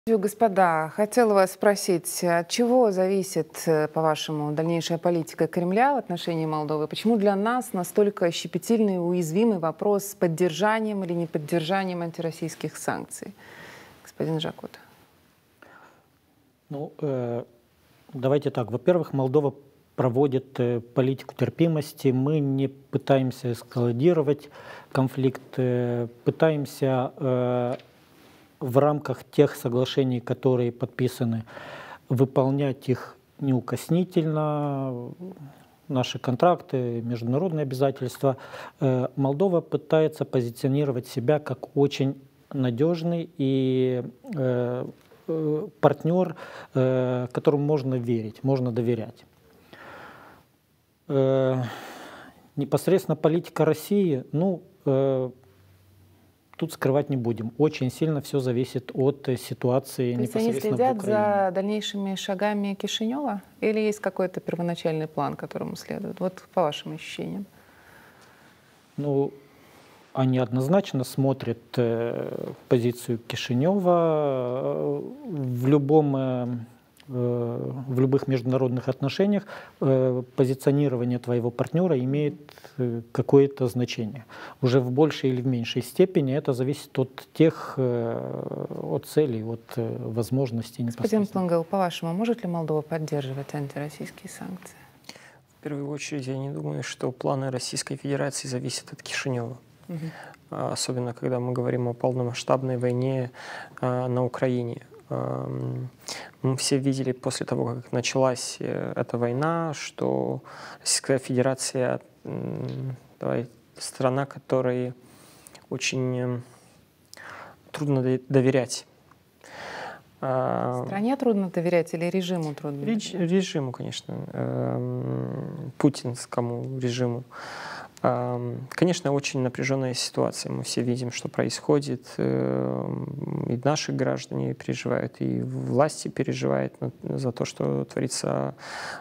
Господа, хотела вас спросить, от чего зависит, по-вашему, дальнейшая политика Кремля в отношении Молдовы? Почему для нас настолько щепетильный и уязвимый вопрос с поддержанием или неподдержанием антироссийских санкций? Господин Жакут. Ну, давайте так. Во-первых, Молдова проводит политику терпимости. Мы не пытаемся эскалировать конфликт, пытаемся в рамках тех соглашений, которые подписаны, выполнять их неукоснительно, наши контракты, международные обязательства. Молдова пытается позиционировать себя как очень надежный и партнер, которому можно верить, можно доверять. Непосредственно политика России, тут скрывать не будем. Очень сильно все зависит от ситуации непосредственно в Украине. То есть они следят за дальнейшими шагами Кишинева? Или есть какой-то первоначальный план, которому следуют? Вот по вашим ощущениям. Ну, они однозначно смотрят позицию Кишинева в любых международных отношениях. Позиционирование твоего партнера имеет какое-то значение. Уже в большей или в меньшей степени это зависит от от целей, от возможностей. Господин Плангал, по-вашему, может ли Молдова поддерживать антироссийские санкции? В первую очередь, я не думаю, что планы Российской Федерации зависят от Кишинева. Особенно, когда мы говорим о полномасштабной войне на Украине. Мы все видели после того, как началась эта война, что Российская Федерация страна, которой очень трудно доверять. Стране трудно доверять или режиму трудно доверять? Режиму, конечно, путинскому режиму. Конечно, очень напряженная ситуация. Мы все видим, что происходит. И наши граждане переживают, и власти переживают за то, что творится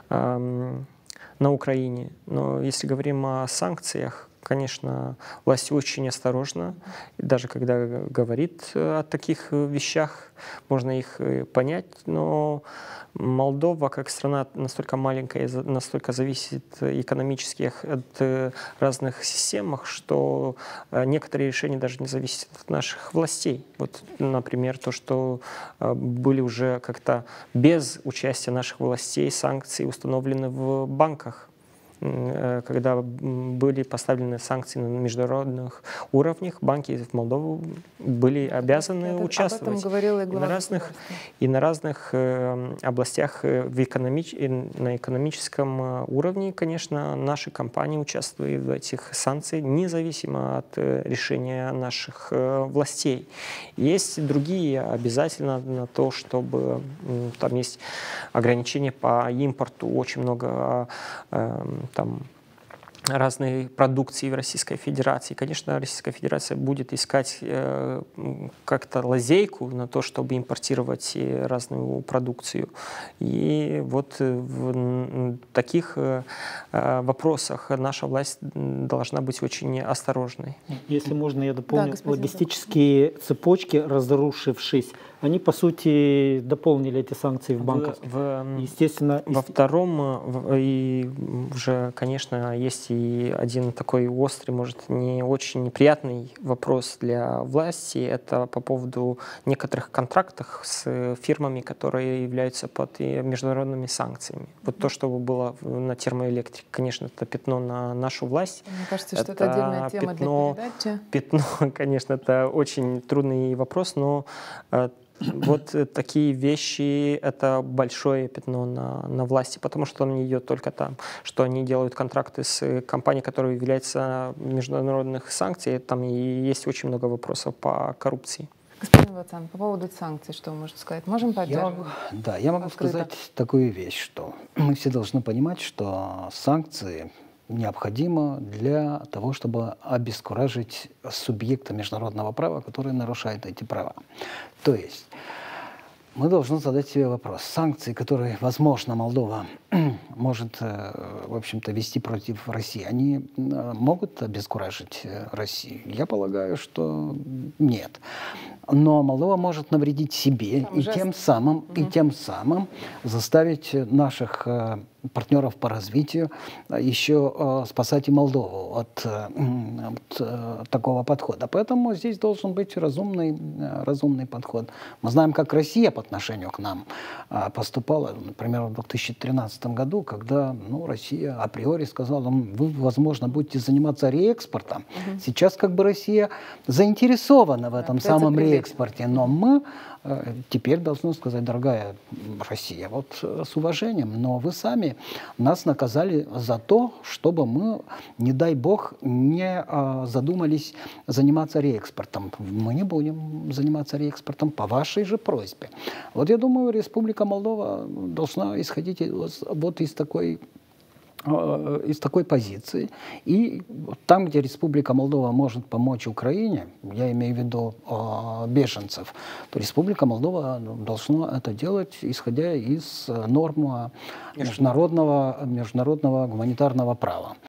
на Украине. Но если говорим о санкциях, конечно, власть очень осторожна. И даже когда говорит о таких вещах, можно их понять. Но Молдова, как страна настолько маленькая, настолько зависит экономически от разных систем, что некоторые решения даже не зависят от наших властей. Вот, например, то, что были уже как-то без участия наших властей санкции установлены в банках, когда были поставлены санкции на международных уровнях, банки в Молдову были обязаны участвовать. Об этом говорила и глава и на разных областях на экономическом уровне, конечно, наши компании участвовали в этих санкциях, независимо от решения наших властей. Есть другие обязательно на то, чтобы там есть ограничения по импорту, очень много там разной продукции в Российской Федерации. Конечно, Российская Федерация будет искать как-то лазейку на то, чтобы импортировать разную продукцию. И вот в таких вопросах наша власть должна быть очень осторожной. Если можно, я дополню. Да, логистические цепочки, разрушившись, они, по сути, дополнили эти санкции в банках. Естественно, во втором, и уже, конечно, есть и один такой острый, может, не очень неприятный вопрос для власти. Это по поводу некоторых контрактов с фирмами, которые являются под международными санкциями. Вот то, что было на термоэлектрике, конечно, это пятно на нашу власть. Мне кажется, что это отдельная тема для передачи. Пятно, конечно, это очень трудный вопрос, но вот такие вещи — это большое пятно на власти, потому что он не идет только там, что они делают контракты с компанией, которая является международных санкций. Там и есть очень много вопросов по коррупции. Господин Вацан, по поводу санкций, что вы можете сказать? Можем поддерживать? Я могу сказать такую вещь, что мы все должны понимать, что санкции необходимо для того, чтобы обескуражить субъекта международного права, который нарушает эти права. То есть мы должны задать себе вопрос. Санкции, которые, возможно, Молдова может, в общем-то, вести против России, они могут обескуражить Россию? Я полагаю, что нет. Но Молдова может навредить себе и тем самым заставить наших партнеров по развитию еще спасать и Молдову от такого подхода. Поэтому здесь должен быть разумный подход. Мы знаем, как Россия по отношению к нам поступала, например, в 2013 году, когда Россия априори сказала, вы, возможно, будете заниматься реэкспортом. Сейчас как бы Россия заинтересована в этом самом реэкспорте, но мы теперь должны сказать, дорогая Россия, вот с уважением, но вы сами нас наказали за то, чтобы мы, не дай бог, не задумались заниматься реэкспортом. Мы не будем заниматься реэкспортом по вашей же просьбе. Вот я думаю, Республика Молдова должна исходить вот из такой позиции. И там, где Республика Молдова может помочь Украине, я имею в виду беженцев, то Республика Молдова должна это делать, исходя из норм международного гуманитарного права.